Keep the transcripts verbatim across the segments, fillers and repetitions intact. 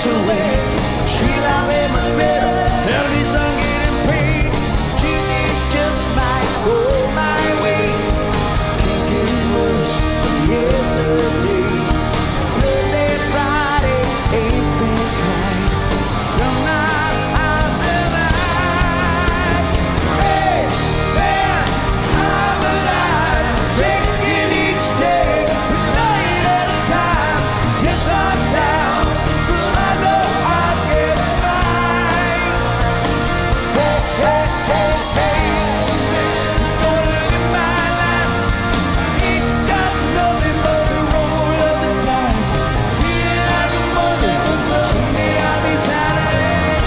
gets away. Street life ain't much better, at least I'm getting paid. It just might go my way. Can't get worse than yesterday. Thursday, Friday, ain't been kind. Some nights and night. Hey, man, I'm alive. Taking each day, a night at a time. Yes, I'm down, but I know I'll get mine. Hey, hey, hey, hey, gonna live my life. Ain't got nothing but a roll of the dice. Feeling like a Monday, someday I'll be Saturday night.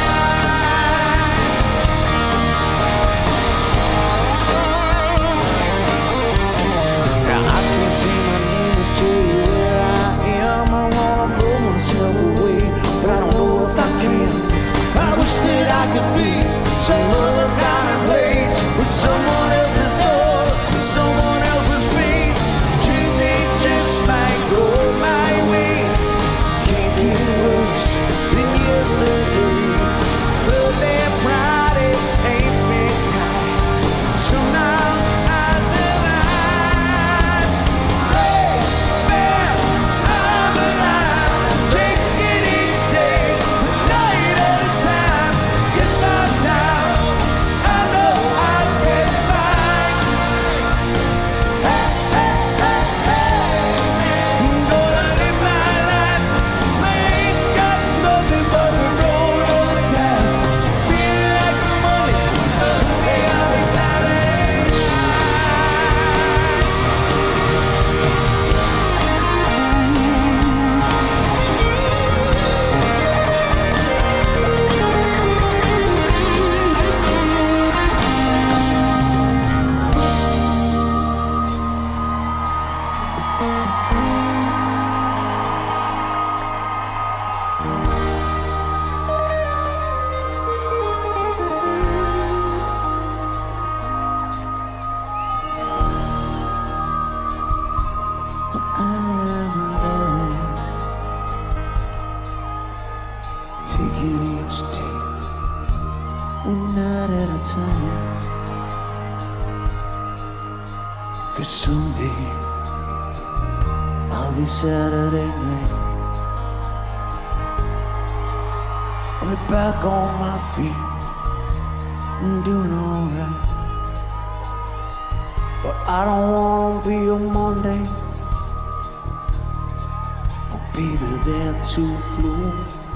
Now I can't say my name and tell you where I am. I wanna blow myself away, but I don't know if I can. I wish that I could be some other time and place with someone else's soul, with someone else's face. Tuesday just might go my way. Can't get worse than yesterday. Thursday and Friday ain't been kind. So now I tell mine. Hey, man, I'm alive. Taking each day, a night at a time. Yes, I'm down. I know I'll get mine. Hey, hey, hey, hey. Gonna live my life. I ain't got nothing but a roll of the dice. Feel like a Monday, someday I'll be Saturday night. Taking each day, one night at a time. 'Cause someday I'll be Saturday night. I'll be back on my feet and doing alright. But I don't wanna be a Monday. Oh baby, they're too blue.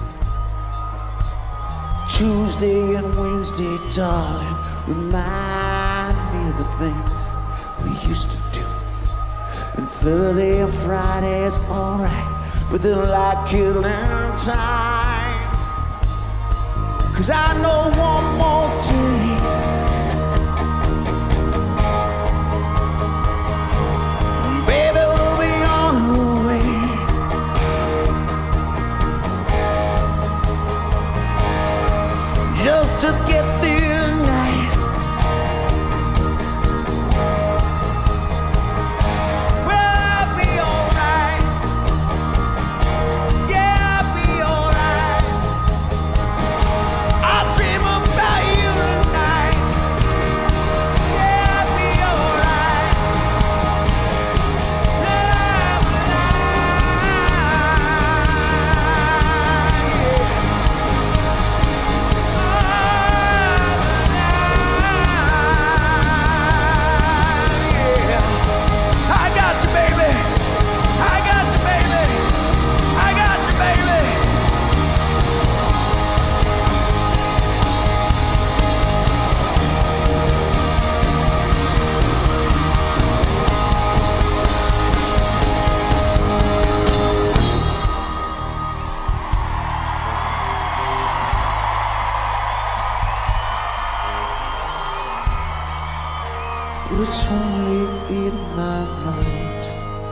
Tuesday and Wednesday, darling, remind me of the things we used to do. And Thursday and Friday is alright, but they're like killing time. 'Cause I know one more day, baby, we'll be on the way. Just to get through the night. Well, I'll be alright. Yeah, I'll be alright. I'll dream about you tonight. Yeah, I'll be alright. And I'm I got you, baby. I got you, baby. I got you, baby. But it's only in my mind.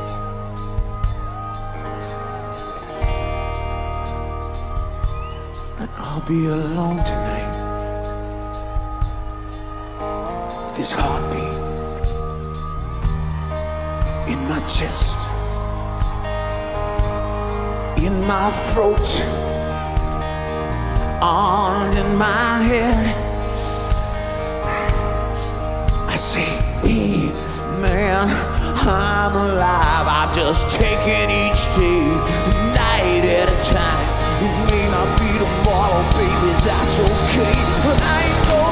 And I'll be alone tonight. This heartbeat in my chest, in my throat, on in my head. I say, hey, man, I'm alive. I'm just taking each day, night at a time. It may not be tomorrow, baby, that's okay. But I ain't going